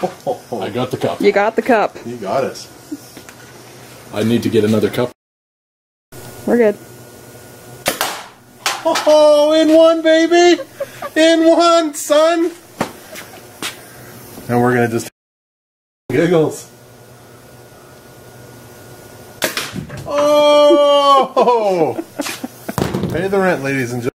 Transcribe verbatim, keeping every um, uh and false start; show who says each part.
Speaker 1: I got the cup.
Speaker 2: You got the cup.
Speaker 3: You got it.
Speaker 1: I need to get another cup.
Speaker 2: We're good.
Speaker 3: Oh, in one, baby! In one, son! And we're gonna just giggles. Oh! Pay the rent, ladies and gentlemen.